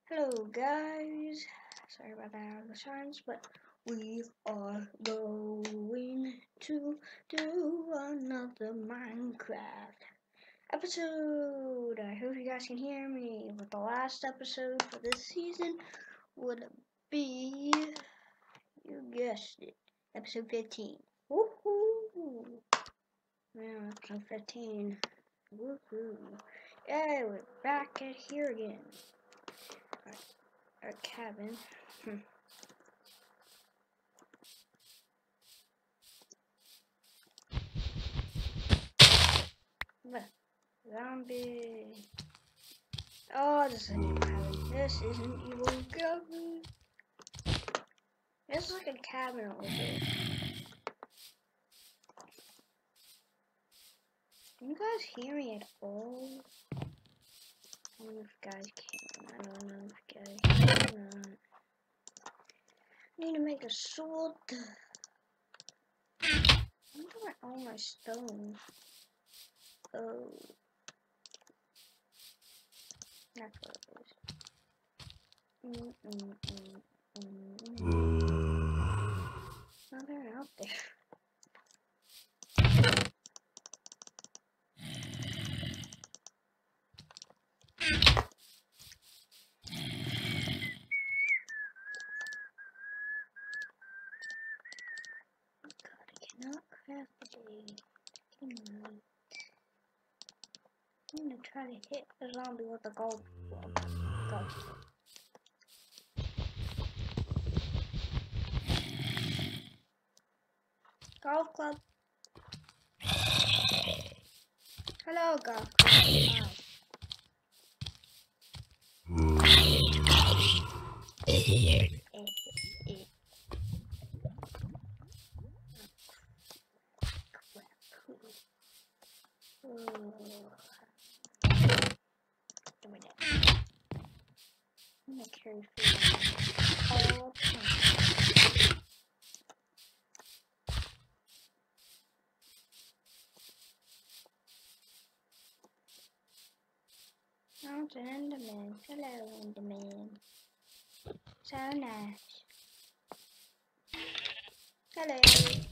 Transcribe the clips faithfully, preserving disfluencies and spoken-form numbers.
Hello guys, sorry about that the silence, but we are going to do another Minecraft episode. I hope you guys can hear me. But the last episode for this season would be, you guessed it, episode fifteen. Woohoo! Yeah, episode fifteen. Woohoo! Yeah, we're back at here again. Our cabin. Hmm. What? Zombie. Oh, this is a new cabin. This is an evil cabin. This is like a cabin a little bit. Can you guys hear me at all? I don't know if you guys can. I don't know if you guys can. I need to make a sword. I'm doing all my stone. Oh. That's what it is. Mm -mm -mm -mm -mm. Oh, they're out there. Not crafty. I'm gonna try to hit the zombie with a golf club. Golf club. Golf club. Hello, golf club. Wow. I'm gonna carry food all the time. Oh, it's an Enderman. Hello, Enderman. So nice. Hello.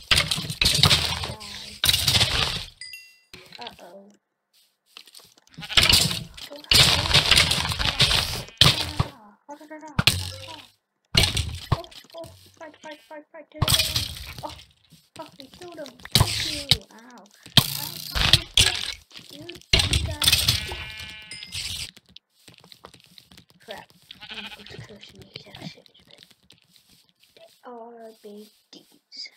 Bye. Uh-oh. Oh, oh, fight, fight, fight, fight, oh, oh, we killed him, thank you, ow, ow, you, you guys, crap, I'm cursing these actions, but they are big deeds.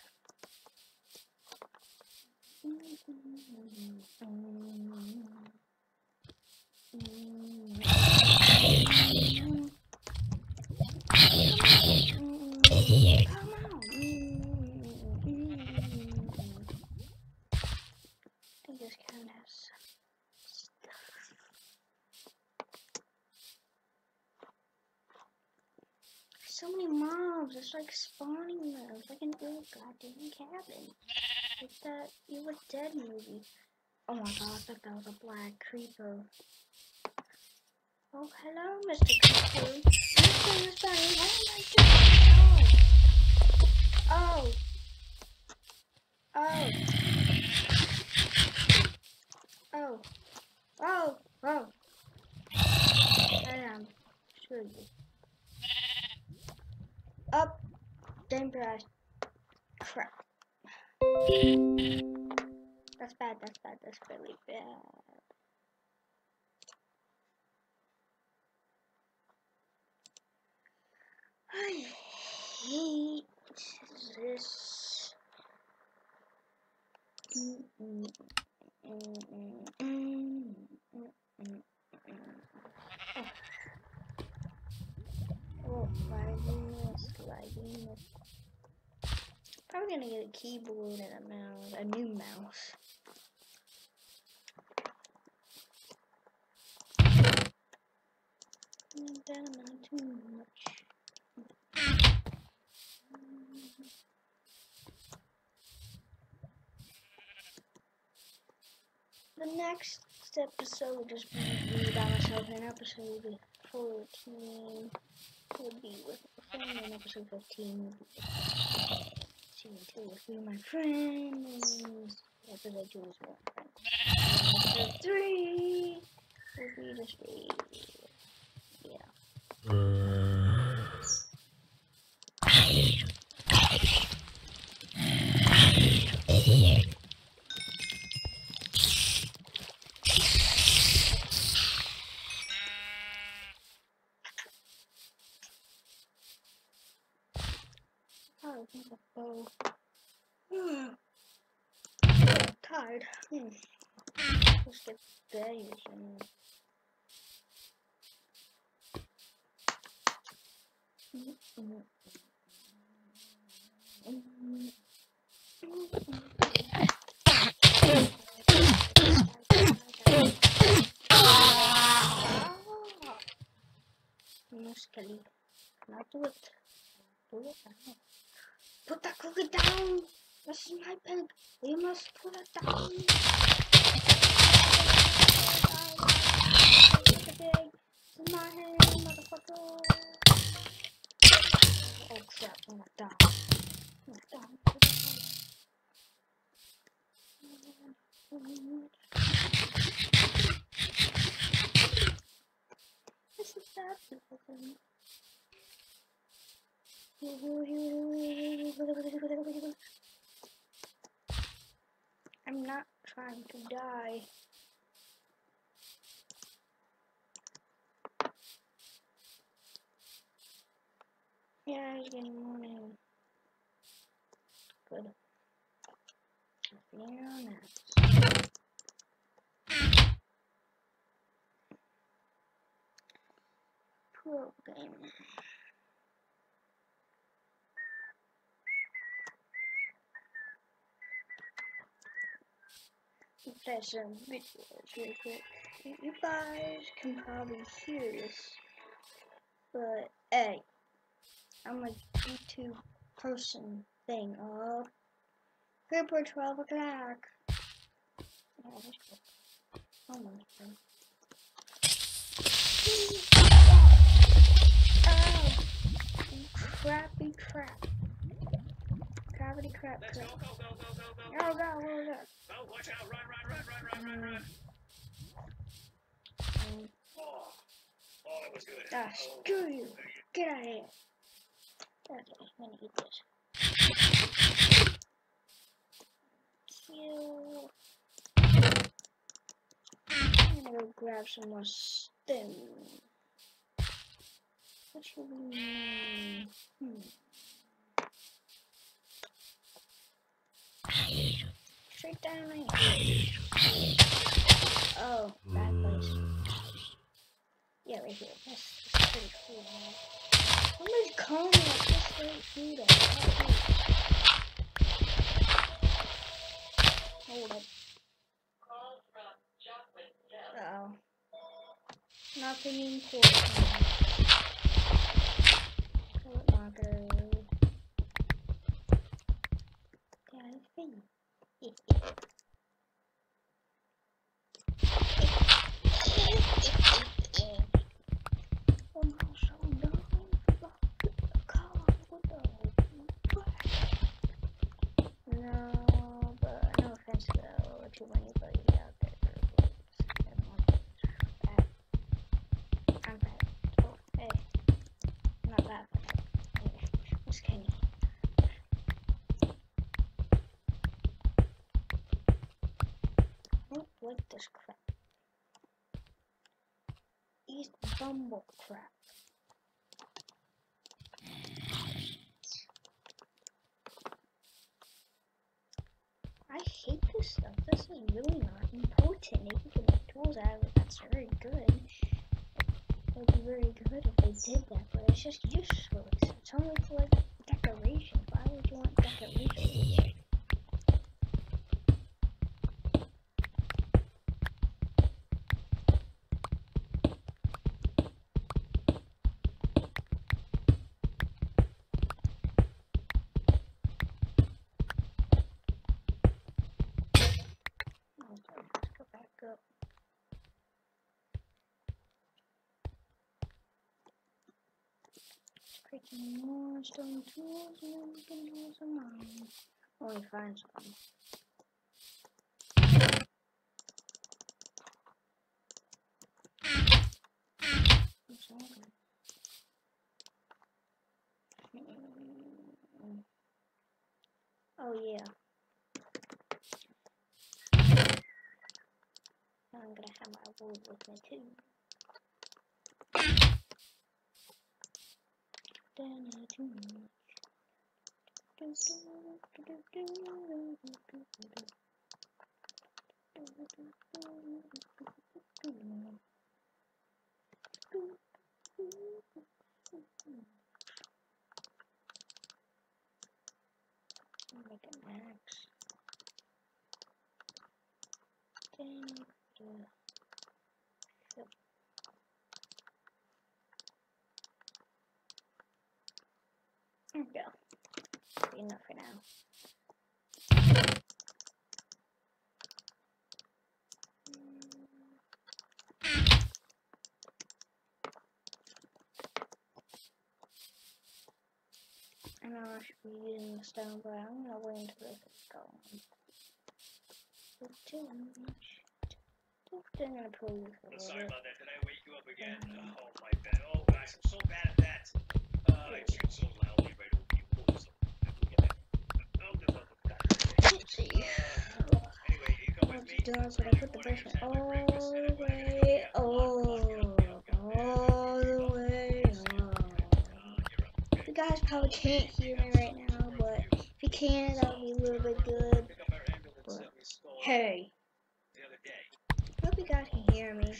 So many mobs, it's like spawning them. It's like an old goddamn cabin. Like that Evil Dead movie. Oh my god, I thought that was a black creeper. Oh, hello, Mister Creeper. Mister Bunny, what am I doing? Oh. Oh. Oh. Oh. Oh. I am. Screw you. Up. Damn grass. Crap. That's bad, that's bad, that's really bad. I hate this. Mm -mm, mm -mm, mm -mm, mm -mm. Oh, sliding, sliding. Probably gonna get a keyboard and a mouse, a new mouse. That amount too much. The next episode will just be me by myself in an episode. fourteen would be with my friend, and episode fifteen would be with season two with me and my friends. Episode two is one friend. And episode three would be just me. Yeah. Oh, I think I'll go. I'm tired. Hmm. Let's get better soon. Kelly, not do it. Do it now. Put that cookie down. This is my pig. We must put it down. This is my hand, motherfucker. Oh crap! I'm not down. I'm not down. This is that beautiful thing. I'm not trying to die. Yeah, it's getting morning. Good. Yeah, nice. Pro game. Play some videos really quick. You, you guys can probably hear this, but hey, I'm a YouTube person thing. Oh, Creeper twelve o'clock. Yeah, that's cool. Oh my god. Oh, crappy crap. Crappity crap crap. Go, go, go, go, go, go. Oh god, what was that? Oh, watch out, run, run, run, run, run, run, run. Um, Oh, oh, that was good. ah, screw you. Get out of here. Okay, I'm gonna eat this. Kill. I'm gonna go grab some more stem. What should we name? Hmm. Straight down right here. Oh, bad place. Yeah, right here. That's, that's pretty cool, man. Somebody's calling me like this straight through there. Hold up. Uh oh. Nothing important. Color marker. Got a thing. I'm also done. No, but no offense though to anybody out there. I'm bad. Oh, hey. Not that bad. Anyway, just kidding. I don't like this crap. East Bumble crap. I hate this stuff. This is really not important. If you can make tools out of it, that's very good. It would be very good if they did that, but it's just useless. It's only for like decoration. Why would you want decoration? Let's go back up. Picking more stone tools and we can do some mine. Only find some. Oh yeah. I'm gonna have my wood with me too. Then I too much. Make a max. Then the there we go. Enough for now. I know I should be using the stone, but I'm gonna wait until this is going. It's too much. I'm gonna pull you for a little Sorry bit. about that. Did I wake you up again? Oh my bad. Oh gosh, I'm so bad at that. Uh, I shoot so loudly right over you. Oh, so oh, the fuck with that. Let's see. Uh, anyway, you come with me. Done, but I put the basement all the way, oh, all the way up. You guys probably can't hear me right now, but if you can, that would be a little bit good. But hey, The other day. hope you guys can hear me.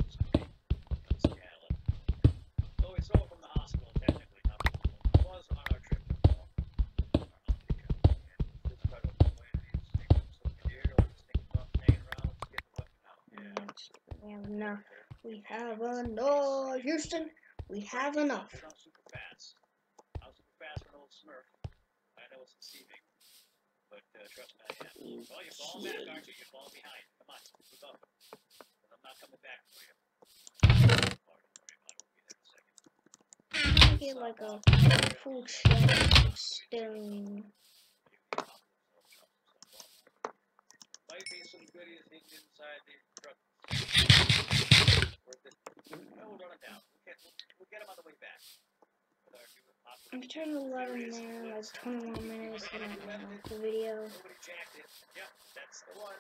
Oh, it's all from the hospital, technically. Not it was on our trip. We have enough. We have enough. Houston, we have enough. I'm super fast. I'm super fast for an old Smurf. I know it's deceiving, but uh, trust me, I am. Well, you're falling back, aren't you? You're falling behind. Come on, move up. I'm not coming back for you. I get like a full chest of stone. Might be some goodies hidden inside the truck. No, we'll run it down. We'll get, we'll get them on the way back. I'm trying to eleven now, like twenty-one minutes and I don't know the video. Nobody jacked it. Yep, that's the one.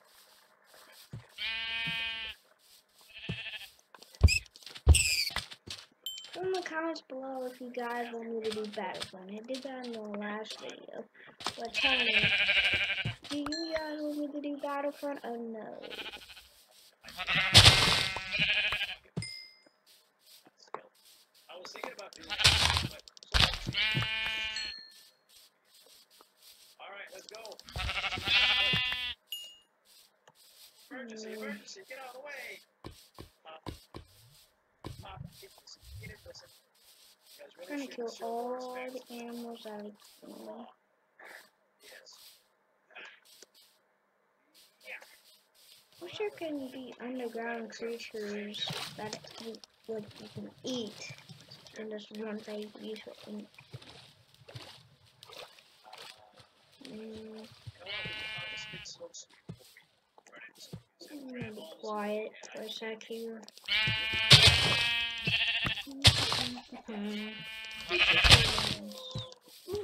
Put in the comments below if you guys want me to do Battlefront. I did that in the last video. But tell me, do you guys want me to do Battlefront or no? I was thinking about doing that, but alright, let's go. Emergency, emergency, get out of the way. Pop. Pop, get this, get it, listen. You guys I'm really trying to kill should show more all respect. the animals out of the game. Yes. Wish there can be underground creatures that eat, like you can eat, and just ones that you use for ink. Mm, I'm gonna be quiet for a sec here. Mm-hmm. Ooh,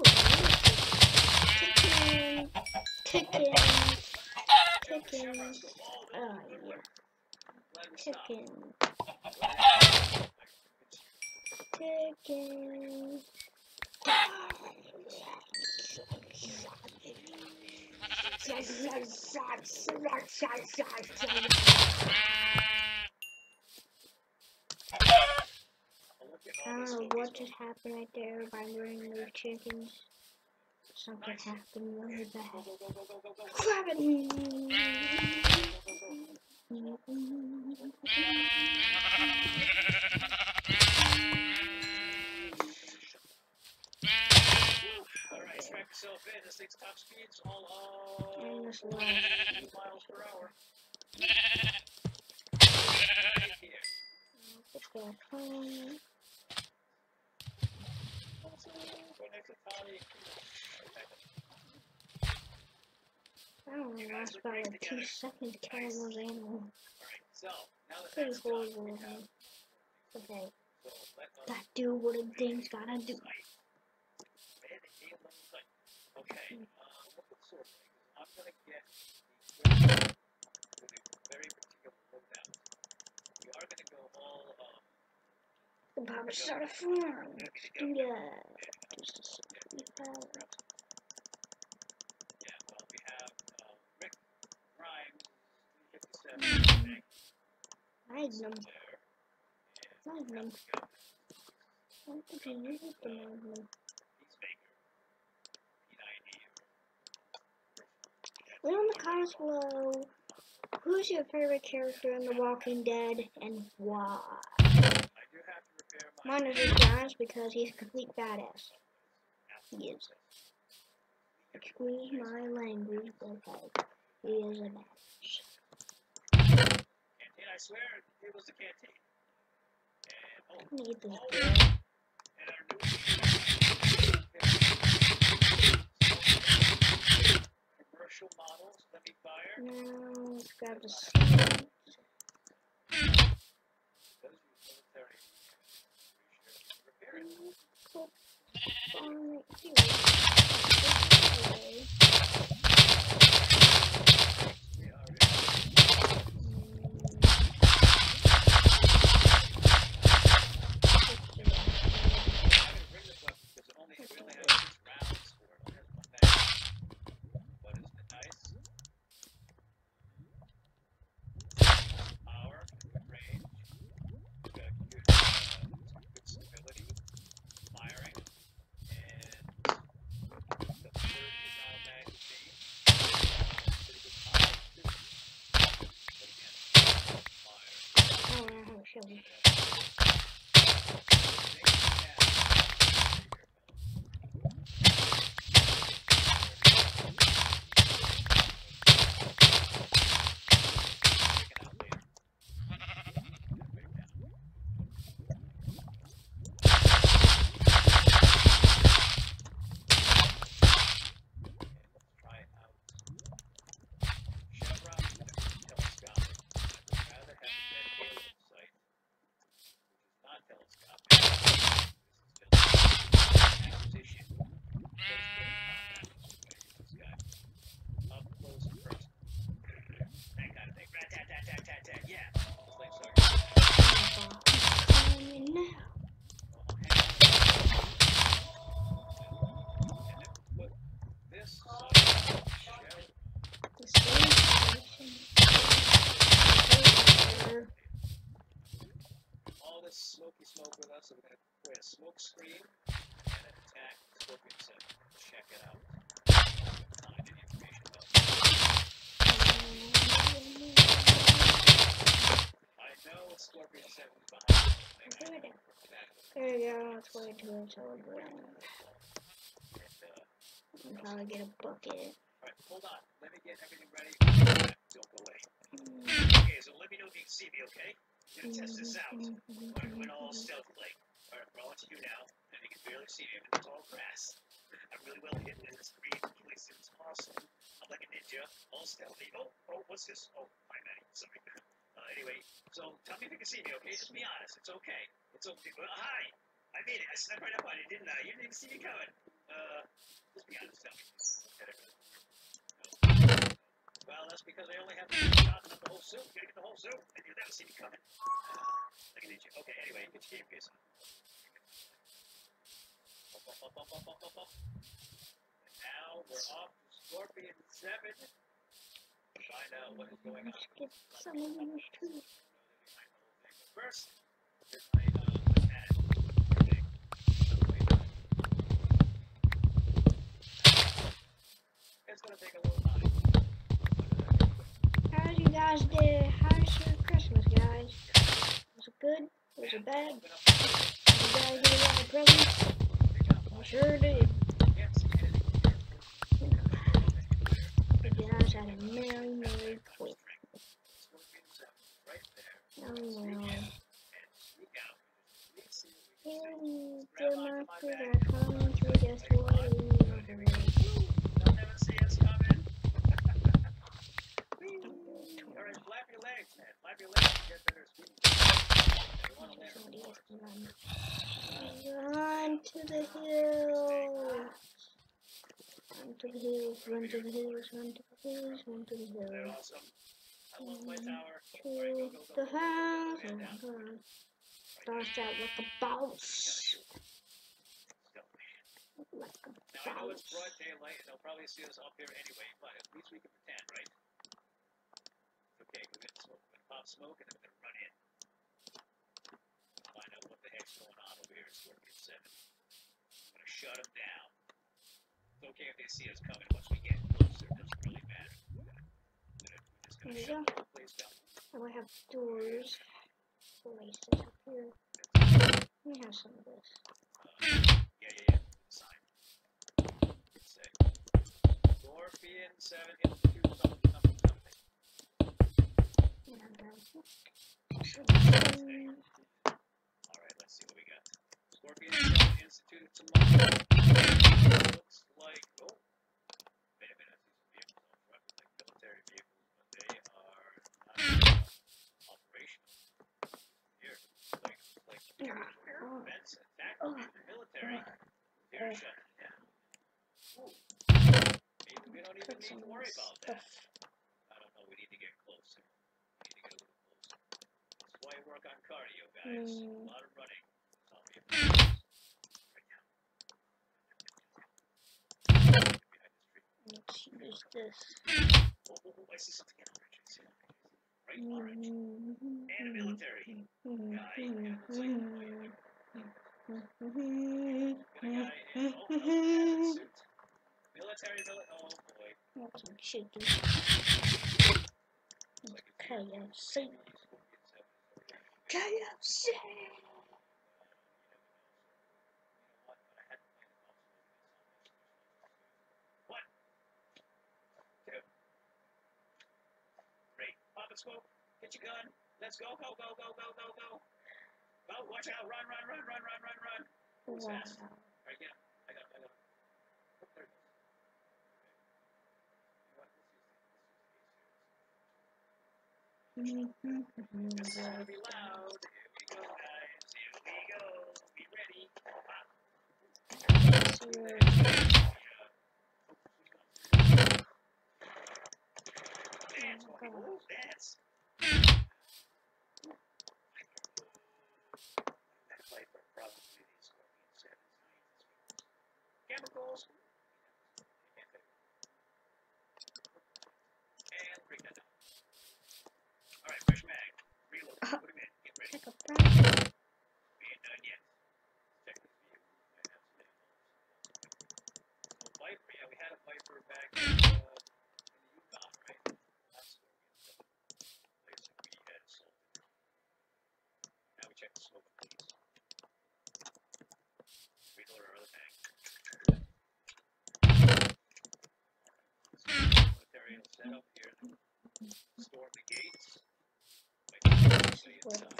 chicken, chicken, chicken. Oh yeah, chicken, chicken. I don't know what just happened right there by murdering those chickens. Something happened really bad. Grab it! Alright, strap yourself in. This thing's top speed's all uh, And this one. miles per hour. Right here. Just gonna clean. Go next to Tommy. I don't know, last about like two seconds killing those animals. Alright, so now that Pretty that's done, horrible. we have, Okay, so let us gotta do what a thing's gotta do. Okay, uh, what the sort of thing? I'm gonna get the with a very particular loadout. We are gonna go all um The Papa start a farm. Let's do that. Just a second. yeah, well we have uh, Rick Grimes three fifty-seven I think. Magnum. There. Magnum. What did you use the Magnum? Peacemaker. P ninety. Leave in the comments below who's your favorite character in The Walking Dead and why. I do have to repair my Mine is Rick Grimes because he's a complete badass. He is. Excuse my language, but like, he is a badass. canteen, I swear it was the canteen. And oh, Let me get this. oh and our new commercial models, let me fire. Now, let's grab the seeds. Those military repair it. Click on it here. This way. We are I'm gonna bring this weapon because it only, we only have six rounds for it. It has one mag. But isn't it nice? Power, good range, good, good, uh, good stability, firing, and the third is now magazine. Pretty good power too. But again, fire. Oh, I have a shovel. Smoky smoke with us, so we're going to create a smoke screen and an attack Scorpion seven. Check it out. Find any information about it. I know Scorpion seven is behind it. There you go, let's wait till it's over. I'll probably get a bucket. Alright, hold on. Let me get everything ready. Don't go away. Okay, so let me know if you can see me, okay? I'm gonna test this out. We're doing all stealth like. Alright, we're all to you now, and you can barely see me in the tall grass. I'm really well hidden in this green place. It's awesome. I'm like a ninja, all stealthy. Oh, oh, what's this? Oh, hi, Maddie. Sorry. Uh, anyway, so tell me if you can see me, okay? Just be honest. It's okay. It's okay. Well, hi. I made it. I snuck right up on you, didn't I? You didn't see me coming. Uh, just be honest. Tell me. Okay. No. Well, that's because I only have one shot, not the whole suit. You gotta get the whole suit, and you'll never see me coming. Like an ninja. Okay, anyway, get your game face on. Up, up, up, up, up, up, up, up. And now we're off to Scorpion seven. Find out what is going on. Let's get some of these too. First, here's my, uh, my pad. Okay. It's gonna take a little time. How's you guys did? How's your Christmas, guys? Was it good? Was it bad? Did you guys get a lot of presents? I sure did. Hope you guys had a merry, merry Christmas. Oh well. Hey, Grab the onto my monsters back. are coming to destroy you. They'll never see us coming. Whee! All right, flap your legs, man. Flap your legs to get better speed. You want to land on the floor. Run to the hills. Run to the hills, run to the hills, run to the hills, run to the They're hills. awesome. I love my tower. To All right, go, go, go, the go, go, go, house. go, Oh go, my down. god. Starts out like a boss. Like a Now I know it's boss. broad daylight and they'll probably see us up here anyway, but at least we can pretend, right? Okay, we're gonna smoke, we're gonna pop smoke and then we're gonna run in. Find out what the heck's going on over here at Scorpion seven. I'm gonna shut them down. It's okay if they see us coming once we get closer, it doesn't really matter. We're, gonna, we're just gonna There you shut go. the whole place down. And we have doors. Places up here. Let me have some of this. Uh, yeah, yeah, yeah. Sign. Say. Scorpion seven Institute something, something, something. Yeah, Alright, let's see what we got. Scorpion seven Institute tomorrow. Looks like, oh, wait a minute, I see some vehicles out front, like military vehicles, but they are not uh, operational. Here, like, like defense, attack, military, they're shut down. Ooh. Maybe we don't even need to worry about that. I don't know, we need to get closer. We need to get a little closer. That's why I work on cardio, guys. Mm. A lot of running. That's all we have to do right now. let's use this. Oh, oh, oh, I see something in orange. I see orange. Right, orange. And a military guy. Yeah, looks like a fire. Got a guy in, oh, no, has a suit. Military, mili- oh boy. That's some chicken. Like a K F C. K F C. One, two, three. Pop and smoke. Get your gun. Let's go, go, go, go, go, go, go. Go, watch out. Run, run, run, run, run, run, run. Who's Wow. fast? All right, get him. I got him, I got him. Oh, there it goes. Okay. You know what? Let's use the, let's use the This is gonna be loud. Here we go, guys. Here we go. Be ready. Pop. Dance, oh, dance. That Viper probably these Scorpion sevens, nines. Chemicals. And bring that down. Alright, fresh mag. Reload. Put him in. Get ready. Like a frog. We ain't done yet. Check this view. I have some info. So Viper, yeah, we had a Viper back in, uh, in the Yukon, right? That's Scorpion seven. Place that we had assaulted. Now we check the smoke, please. Reload our other mag. Military will set up here. Storm the gates. Wait, stay inside.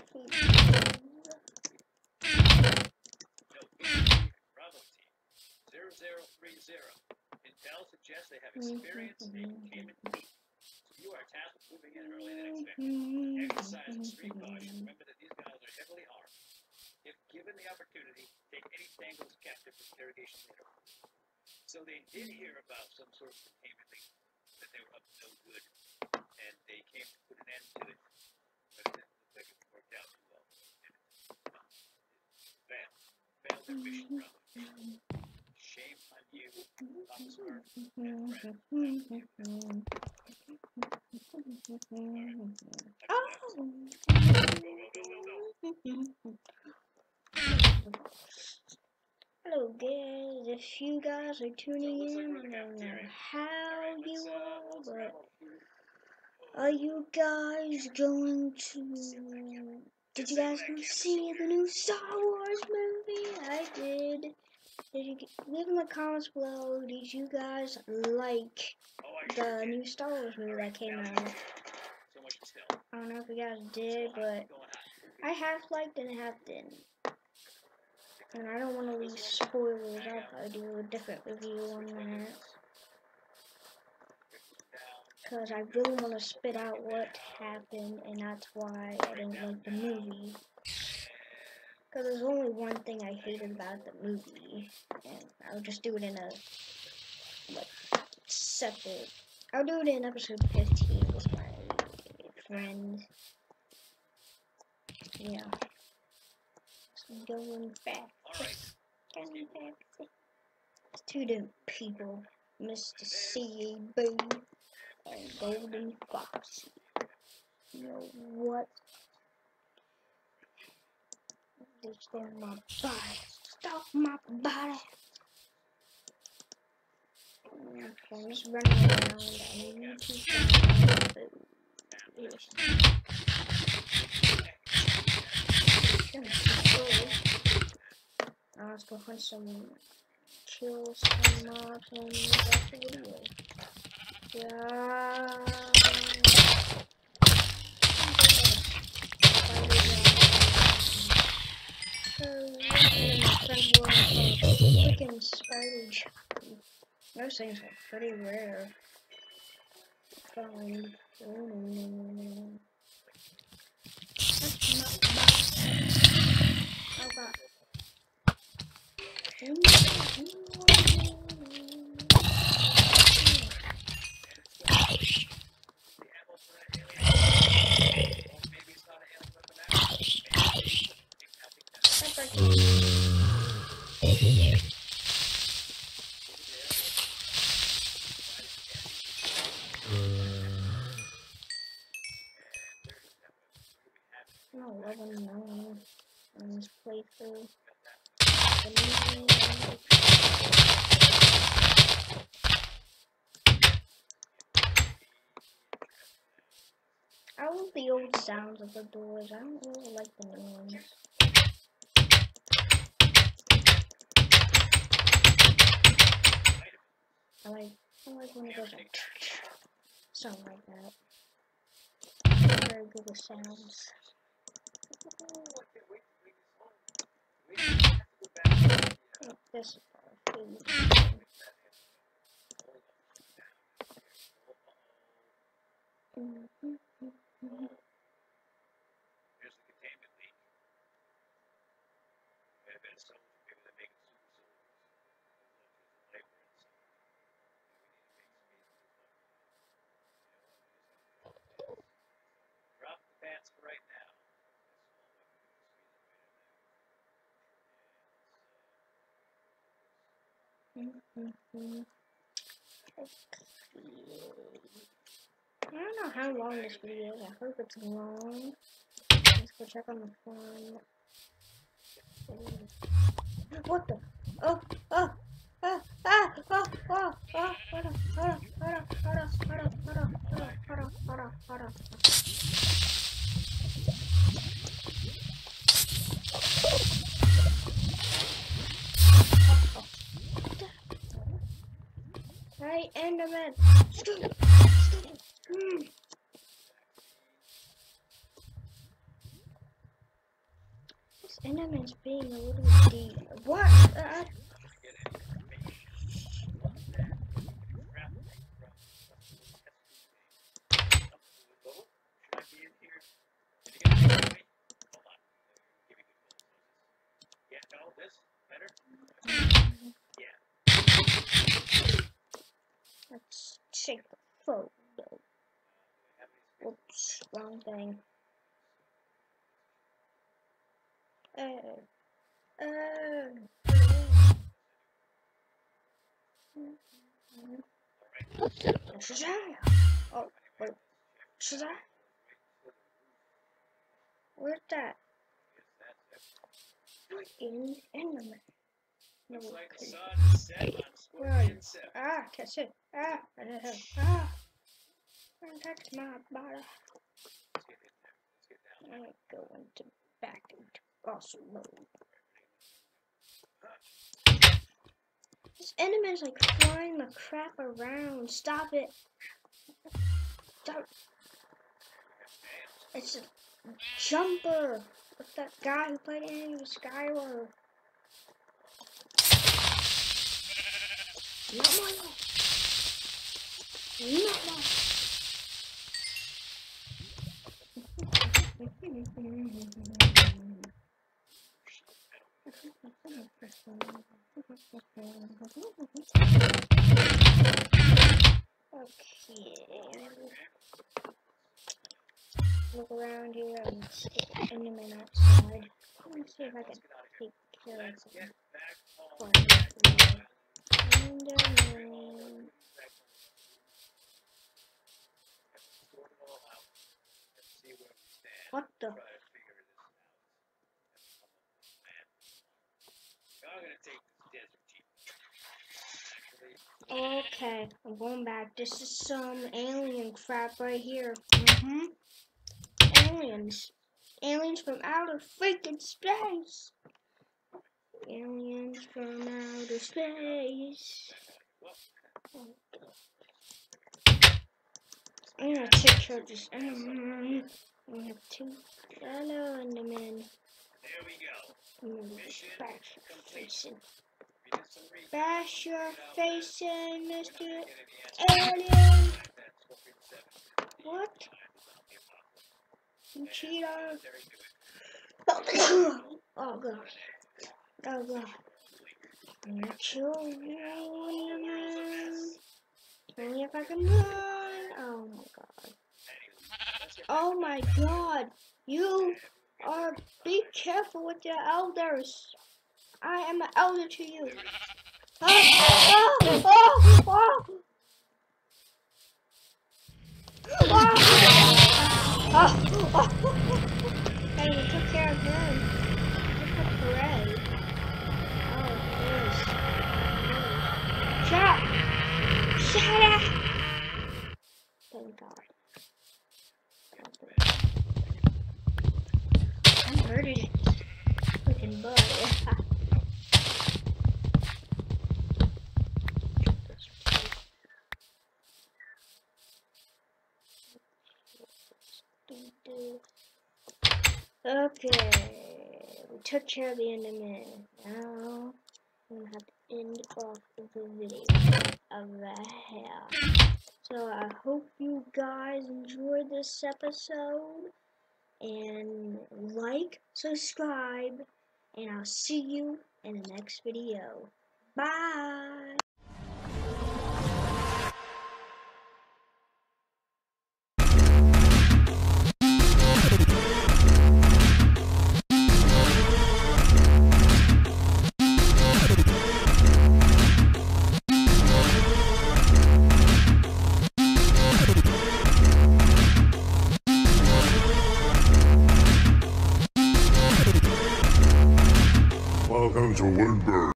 No, Bravo team. zero zero three zero. Intel suggests they have experienced a containment team. So you are tasked with moving in earlier than expected. Exercise extreme caution. Remember that these guys are heavily armed. If given the opportunity, take any tangles captive for interrogation later. So they did hear about some sort of containment leak, that they were up to no good, and they came to put an end to it. But it didn't look like it worked out too well. And it failed. Failed their mission, Bravo. Shame on you, Papa Smurf, and friend. Hello guys, if you guys are tuning in, I don't know how you are, but are you guys going to, did you guys go see the new Star Wars movie? I did. Did you, leave in the comments below, did you guys like the new Star Wars movie that came out? I don't know if you guys did, but I half liked and half didn't. And I don't want to leave spoilers. I'll probably do a different review on that. Because I really want to spit out what happened, and that's why I didn't like the movie. Because there's only one thing I hated about the movie, and I'll just do it in a, like, separate. I'll do it in episode fifteen with my friend. Yeah. Just going back. Going back. Two different people, Mister C A B and Golden Fox. You know what? They stole my body. Stop my body. Okay, I'm just running around. I need to find food. Yes. Now let's go hunt some, kill some mobs and watch the video. Yeah. Freaking spider jockey. Those things are pretty rare. Fine. Mm. That's not bad. Oh god. No, I don't know. On this playthrough. I love the old sounds of the doors. I don't really like the new ones. I like, I like when it goes like something like that. I'm very good with sounds. Oh, this is our food. Mm-hmm. Mm-hmm. Here's the containment leak. Wait a minute, so maybe they're making super soldiers. Drop the bats for right now. Mm-hmm. I don't know how long this video is. I hope it's long. Let's go check on the phone. What the? Oh, oh, oh, ah, oh, oh, oh, hold on, hold on, hold on, hold on, hold on, hold on, hold on, hold on, hold on, hold on. Hey, Enderman! Stupid! Stupid! Mm. This Enderman's being a little deep. What? Uh, Yeah, no, this better? Yeah. let's check the photo. Oops, wrong thing. Uh, uh, Shazam! Oh, wait, Shazam? Where's that? In Enderman. No, Looks like the okay. sun is set on Where are you? Scorpion seven. Ah, can't see. Ah, I don't have. Ah, don't touch my body. Let's get in there. Let's get down. I'm gonna go into back into awesome mode. This Enderman's like flying the crap around. Stop it. Stop. It's a jumper. With that guy who played Enemy Skyward. Not my life. Not my Okay. Look around here and stick Enderman outside. Let me see if I can take care of some Enderman. What the? Okay, I'm going back. This is some alien crap right here. Mm-hmm. Aliens. Aliens from outer freaking space. Aliens from outer space. I'm gonna take care of this Enderman. We have two fellow Endermen. There we go. I'm gonna bash your face in. Bash your face in, Mister Alien. What? You cheater. Oh god. Oh god. I'm gonna kill you, Enderman. Only if I can run. Oh my god. Oh my god. You are, be careful with your elders. I am an elder to you. Oh, oh, oh, oh. Oh, oh, oh. Hey, we took care of him. Look at Parade. Oh, please. Shut up! Shut up! Thank God. I murdered it. Freaking bug. Okay, we took care of the Enderman. Now I'm gonna have to end off the video of the hell. So I hope you guys enjoyed this episode, and like, subscribe, and I'll see you in the next video. Bye. Welcome to Woodburn.